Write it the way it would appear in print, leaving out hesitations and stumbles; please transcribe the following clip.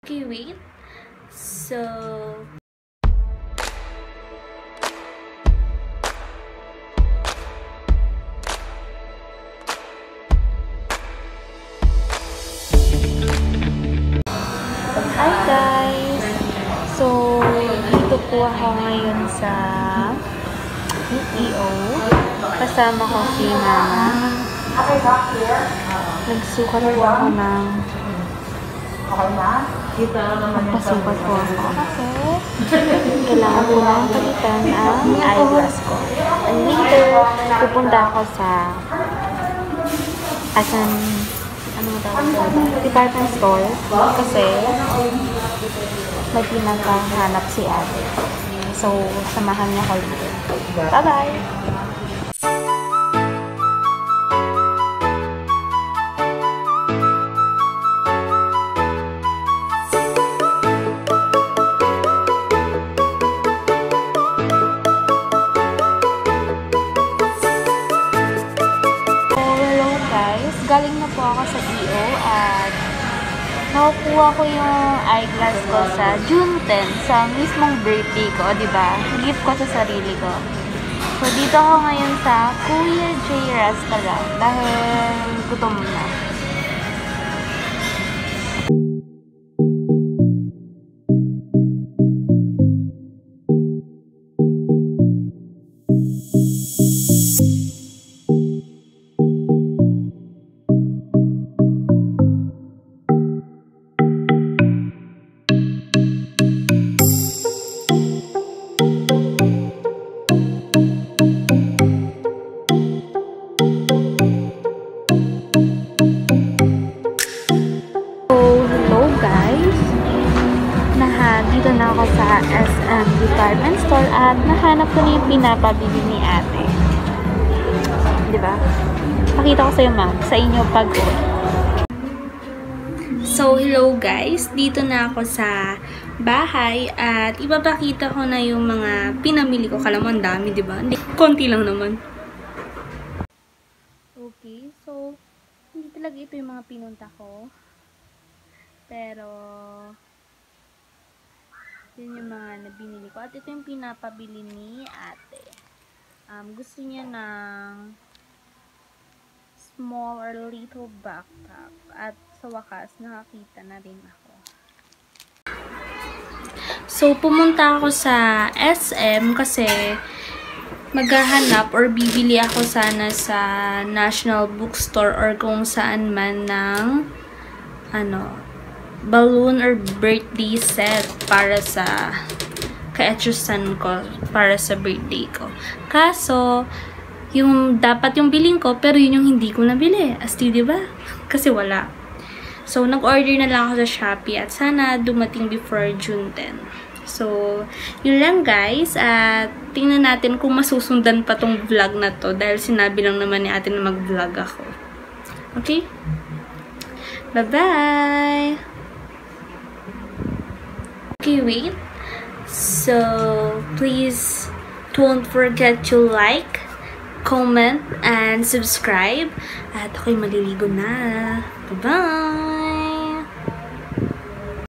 Okay, wait. So... Hi guys! So, dito po ako ngayon sa EO. Kasama ko si Mama. Nagsukat po ako ng magpasukat po ako kasi kailangan ko lang palitan ang eyeglass ko. And later, pupunta ako sa department store kasi may pinaghahanap si ate. So, samahan niya ko dito. Bye-bye! Galing na po ako sa EO at nakukuha ko yung eyeglass ko sa June 10 sa mismong birthday ko, diba? Gift ko sa sarili ko. So, dito ako ngayon sa Kuya J Restaurant dahil gutom na. Dito na ako sa SM department store at nahanap ko na yung pinapabili ni ate. Diba? Pakita ko sa'yo, ma'am. Sa inyo pag-uwi. So, hello guys. Dito na ako sa bahay at ipapakita ko na yung mga pinamili ko. Kala mo ang dami, diba? Hindi, konti lang naman. Okay, so hindi talaga ito yung mga pinunta ko. Pero yun yung mga nabinili ko. At ito yung pinapabili ni ate. Gusto niya ng small or little backpack. At sa wakas, nakakita na rin ako. So, pumunta ako sa SM kasi maghahanap or bibili ako sana sa National Bookstore or kung saan man ng balloon or birthday set para sa ka-etchusan ko para sa birthday ko. Kaso, dapat yung biling ko pero yun yung hindi ko nabili. Asti, diba? Kasi wala. So, nag-order na lang ako sa Shopee at sana dumating before June 10. So, yun lang guys. At tingnan natin kung masusundan pa tong vlog na to dahil sinabi lang naman ni ate na mag-vlog ako. Okay? Bye-bye! Okay, wait. So, please don't forget to like, comment, and subscribe. At ako'y maliligo na. Bye-bye!